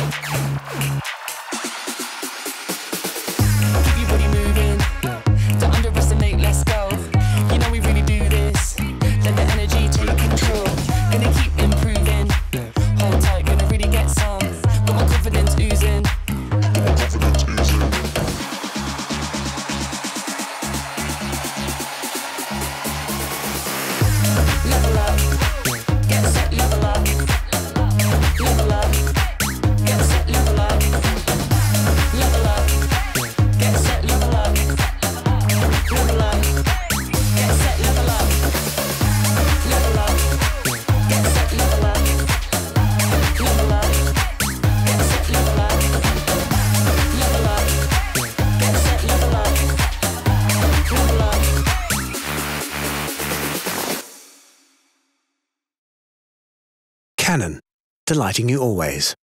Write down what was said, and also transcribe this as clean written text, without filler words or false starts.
Keep your body moving, don't underestimate, let's go. You know we really do this, let the energy take control. Gonna keep improving, hold tight, gonna really get some. Got my confidence oozing. Level up, get set, level up. Level up, get set, level up. Level up, get set, level up. Level up, get set, level up. Level up, get set, level up. Level up, get set, level up. Level up, get set, level up. Level up. Canon, delighting you always.